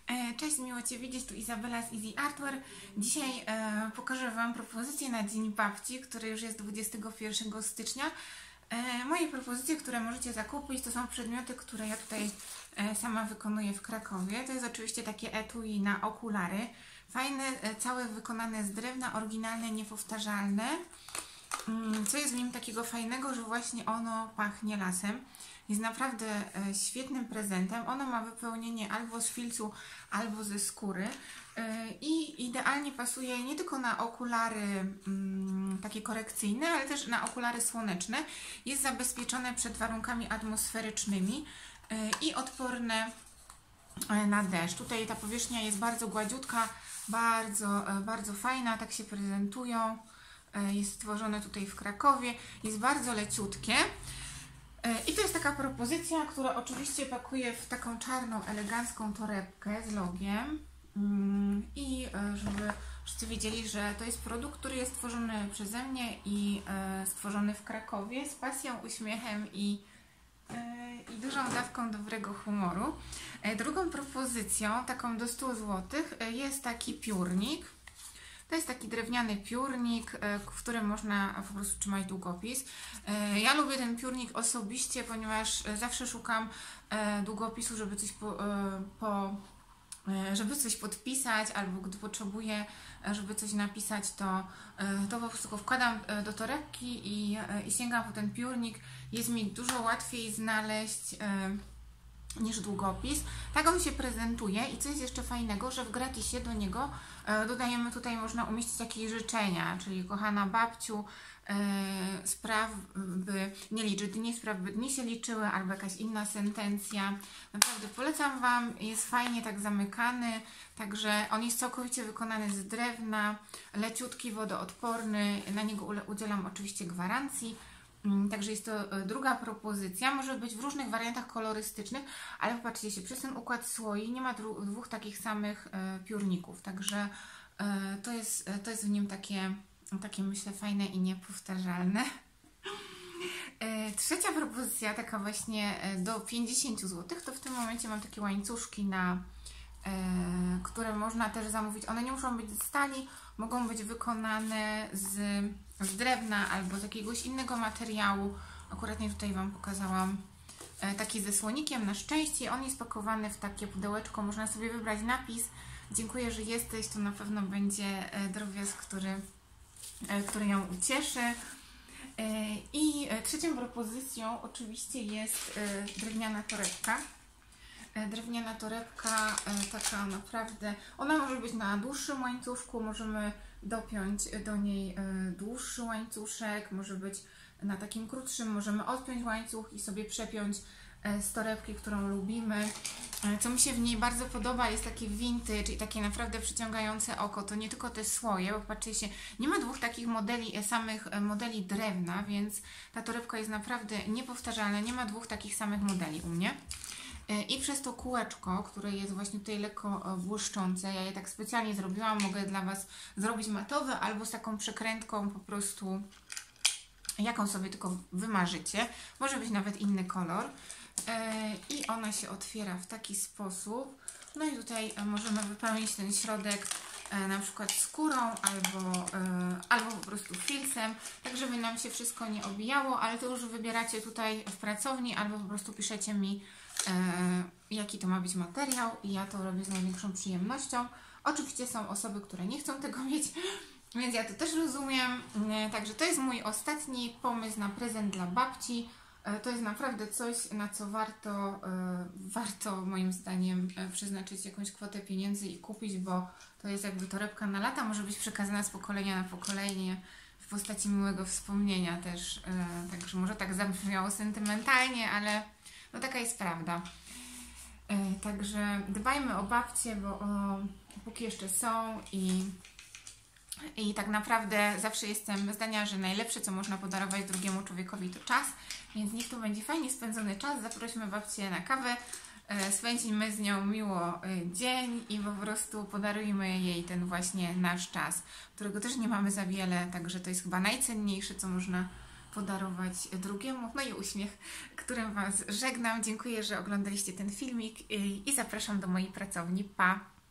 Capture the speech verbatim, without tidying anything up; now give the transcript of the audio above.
Cześć, miło Cię widzieć, tu Izabela z Easy Artwear. Dzisiaj e, pokażę Wam propozycje na Dzień Babci, który już jest dwudziestego pierwszego stycznia. E, moje propozycje, które możecie zakupić, to są przedmioty, które ja tutaj e, sama wykonuję w Krakowie. To jest oczywiście takie etui na okulary. Fajne, e, całe wykonane z drewna, oryginalne, niepowtarzalne. Mm, co jest w nim takiego fajnego, że właśnie ono pachnie lasem. Jest naprawdę e, świetnym prezentem. Ono ma wypełnienie albo z filcu, albo ze skóry e, i idealnie pasuje nie tylko na okulary mm, takie korekcyjne, ale też na okulary słoneczne. Jest zabezpieczone przed warunkami atmosferycznymi e, i odporne e, na deszcz. Tutaj ta powierzchnia jest bardzo gładziutka, bardzo, e, bardzo fajna, tak się prezentują. E, jest stworzone tutaj w Krakowie, jest bardzo leciutkie. I to jest taka propozycja, która oczywiście pakuje w taką czarną, elegancką torebkę z logiem. I żeby wszyscy wiedzieli, że to jest produkt, który jest stworzony przeze mnie i stworzony w Krakowie z pasją, uśmiechem i, i dużą dawką dobrego humoru. Drugą propozycją, taką do stu złotych, jest taki piórnik. To jest taki drewniany piórnik, w którym można po prostu trzymać długopis. Ja lubię ten piórnik osobiście, ponieważ zawsze szukam długopisu, żeby coś, po, po, żeby coś podpisać, albo gdy potrzebuję, żeby coś napisać, to, to po prostu go wkładam do torebki i, i sięgam po ten piórnik. Jest mi dużo łatwiej znaleźć niż długopis. Tak on się prezentuje i co jest jeszcze fajnego, że w gratisie do niego e, dodajemy, tutaj można umieścić jakieś życzenia, czyli kochana babciu, e, spraw by nie liczy dni, spraw by dni się liczyły, albo jakaś inna sentencja. Naprawdę polecam Wam, jest fajnie tak zamykany, także on jest całkowicie wykonany z drewna, leciutki, wodoodporny, na niego udzielam oczywiście gwarancji. Także jest to druga propozycja, może być w różnych wariantach kolorystycznych, ale popatrzcie się, przez ten układ słoi nie ma dwóch takich samych e, piórników, także e, to, jest, to jest w nim takie, takie myślę fajne i niepowtarzalne. E, trzecia propozycja, taka właśnie do pięćdziesięciu złotych, to w tym momencie mam takie łańcuszki, na, e, które można też zamówić. One nie muszą być z stali, mogą być wykonane z z drewna albo z jakiegoś innego materiału. Akurat nie tutaj Wam pokazałam taki ze słonikiem, na szczęście. On jest pakowany w takie pudełeczko, można sobie wybrać napis dziękuję, że jesteś, to na pewno będzie drobiazg, który, który ją ucieszy. I trzecią propozycją oczywiście jest drewniana torebka. Drewniana torebka, taka naprawdę, ona może być na dłuższym łańcuszku, możemy dopiąć do niej dłuższy łańcuszek, może być na takim krótszym, możemy odpiąć łańcuch i sobie przepiąć z torebki, którą lubimy. Co mi się w niej bardzo podoba, jest takie vintage i takie naprawdę przyciągające oko. To nie tylko te słoje, bo patrzcie się, nie ma dwóch takich modeli, samych modeli drewna, więc ta torebka jest naprawdę niepowtarzalna, nie ma dwóch takich samych modeli u mnie. I przez to kółeczko, które jest właśnie tutaj lekko błyszczące, ja je tak specjalnie zrobiłam, mogę dla Was zrobić matowe albo z taką przekrętką po prostu, jaką sobie tylko wymarzycie. Może być nawet inny kolor. I ona się otwiera w taki sposób. No i tutaj możemy wypełnić ten środek na przykład skórą albo, albo po prostu filcem, tak żeby nam się wszystko nie obijało, ale to już wybieracie tutaj w pracowni albo po prostu piszecie mi, jaki to ma być materiał i ja to robię z największą przyjemnością. Oczywiście są osoby, które nie chcą tego mieć, więc ja to też rozumiem. Także to jest mój ostatni pomysł na prezent dla babci. To jest naprawdę coś, na co warto, warto moim zdaniem przeznaczyć jakąś kwotę pieniędzy i kupić, bo to jest jakby torebka na lata, może być przekazana z pokolenia na pokolenie w postaci miłego wspomnienia też. Także może tak zabrzmiało sentymentalnie, ale no taka jest prawda. Także dbajmy o babcie, bo o, póki jeszcze są i I tak naprawdę zawsze jestem zdania, że najlepsze, co można podarować drugiemu człowiekowi, to czas, więc niech to będzie fajnie spędzony czas. Zaprośmy babcię na kawę, spędzimy z nią miło dzień i po prostu podarujmy jej ten właśnie nasz czas, którego też nie mamy za wiele, także to jest chyba najcenniejsze, co można podarować drugiemu. No i uśmiech, którym Was żegnam. Dziękuję, że oglądaliście ten filmik i zapraszam do mojej pracowni. Pa!